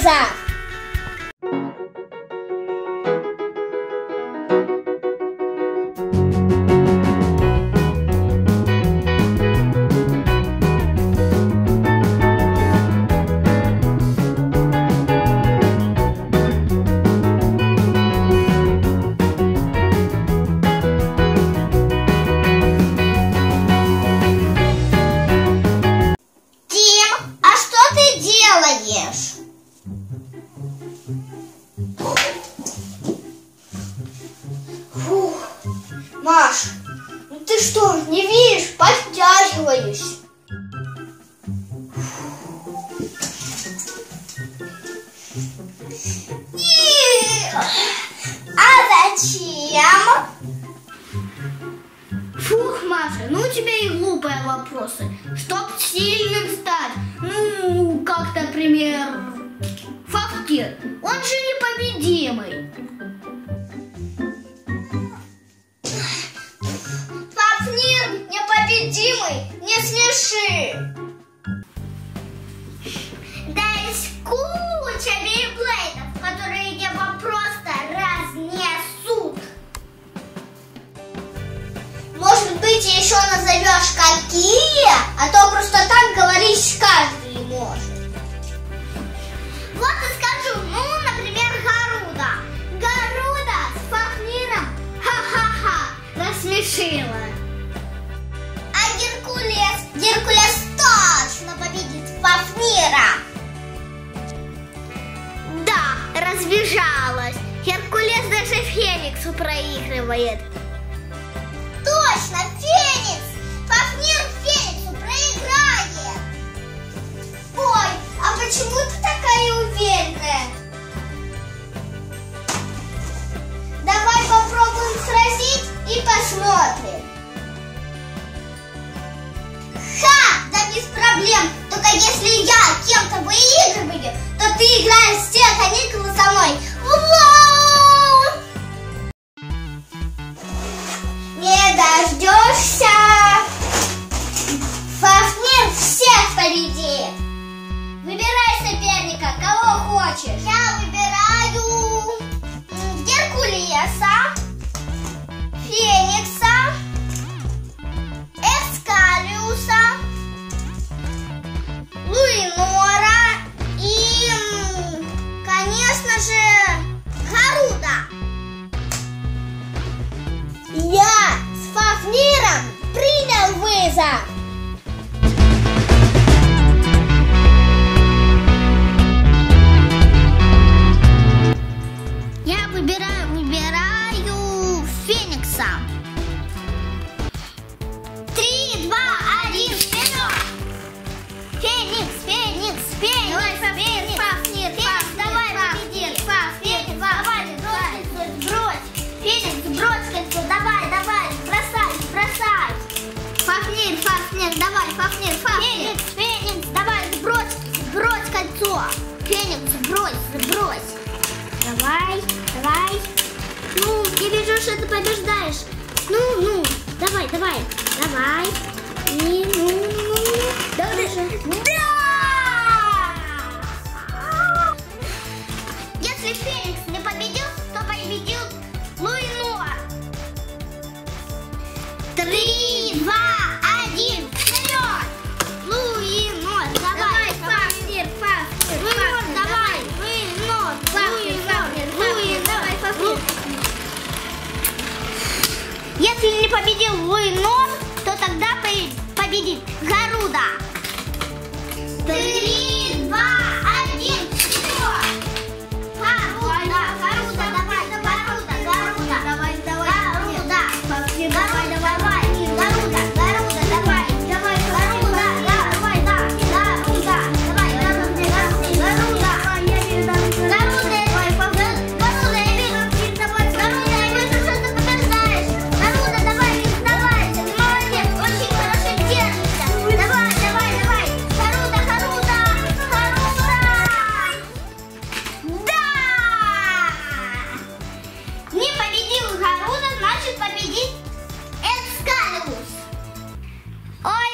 Лиза! Маш, ну ты что, не видишь? Подтягиваюсь. А зачем? Фух, Маша, ну у тебя и глупые вопросы. Чтоб сильным стать, ну, как, например, Фафнир, он же непобедимый. Фафнир непобедимый, не смеши. Да есть куча бейблейдов, которые его просто разнесут. Может быть, еще назовешь какие? А то просто так говорить каждый не может. Вот и скажу, ну, например, Гаруда. Гаруда с Фафниром, ха-ха-ха, рассмешила. А Геркулес? Геркулес точно победит Фафнира. Да, разбежалась. Геркулес даже Фениксу проигрывает. Точно, Феникс! Фафнир Фениксу проиграет. Ой, а почему ты такая уверенная? Давай попробуем сразить и посмотрим. Ха! Да без проблем. Только если я кем-то выигрываю, то ты играешь все каникулы со мной. Вау! Не дождешься. Фафнир всех победит. Выбирай соперника, кого хочешь. Я выбираю Геркулеса, Феникса, Экскалиуса, Луинора и, конечно же, Гаруда. Я с Фафниром принял вызов. Я выбираю Феникса. 3, 2, 1, вперед! Феникс, Феникс, Феникс, давай, Феникс, Фафнир, Феникс, давай, победили. Феникс, давай, брось. Феникс, брось кольцо, давай, бросай. Фафнир, давай, Фафнир. Феникс, давай, брось кольцо. Феникс, брось. Давай. Ну, я вижу, что ты побеждаешь. Ну, давай. И, давай же. Да! Если Феникс не победил, то победил Луинор. 3, 2, 1, вперед! Луинор, давай, Фафнир. Луинор, давай. Луинор, давай, Фафнир. Если не победил Луинор, то тогда победит Гаруда. 3, 2, 1, вперед! Гаруда, давай.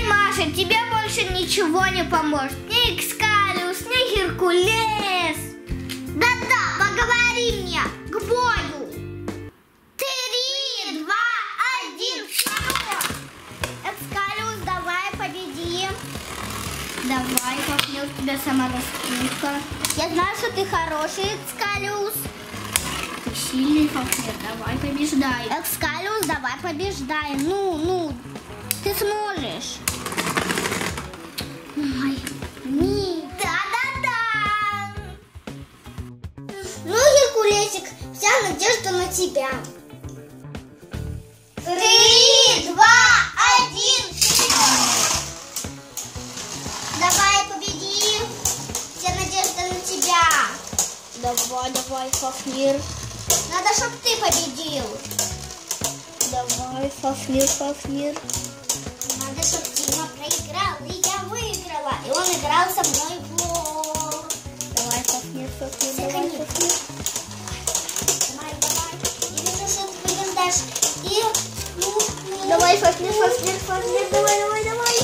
Тебе больше ничего не поможет. Ни Экскалиус, ни Геркулес. говори мне к бою. 3, 2, 1, вперед! Экскалиус, давай победим. Давай, Фафнир, у тебя самораскрутка. Я знаю, что ты хороший, Экскалиус. Ты сильный, Фафнир, давай побеждай. Экскалиус, давай побеждай. Ну, ты сможешь. Ой, Да-да-да! Ну, Геркулесик, вся надежда на тебя. 3, 2, 1, вперед! Давай победим. Вся надежда на тебя. давай, Фафнир. Надо, чтобы ты победил. Давай, Фафнир. Надо, чтобы Тима проиграл, и я выиграла. И он играл со мной в лол. Давай, Фафнир, давай, Секунду. Фафнир. Давай. Я вижу, что ты побеждаешь. И... Давай, Фафнир, давай.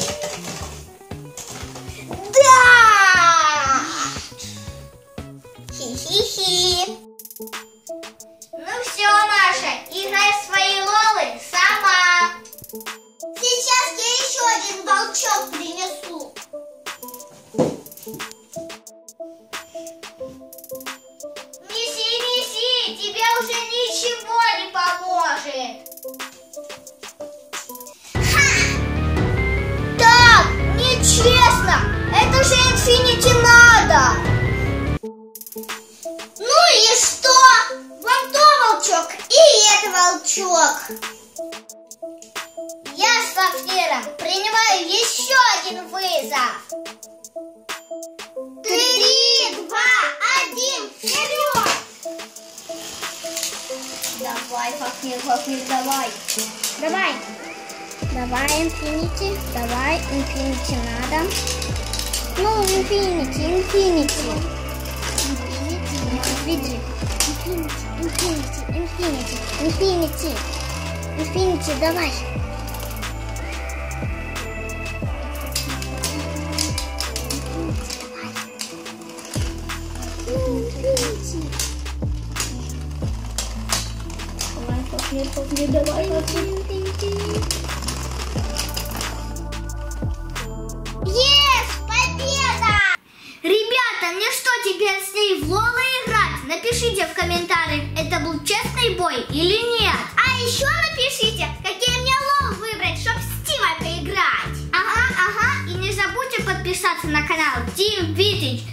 Да! Хи-хи-хи. Ну все, Маша, играй в свои лолы сама. Сейчас я еще один волчок принесу. Неси, тебе уже ничего не поможет. Так, нечестно. Это же Инфинити надо. Ну и что? Вон то волчок и это волчок. Я с Фафниром принимаю еще один вызов. 3, 2, 1, вперед! Давай, Фафнир, давай. Давай, Инфинити. Надо. Ну, Инфинити. Инфинити, давай. Фафнир, давай. Есть! Победа! Ребята, мне что, теперь с ней в лолы играть? Напишите в комментариях, это был честный бой или нет. А еще напишите, какие мне лол выбрать, чтобы с Тимой поиграть. Ага, и не забудьте подписаться на канал Team Vintage.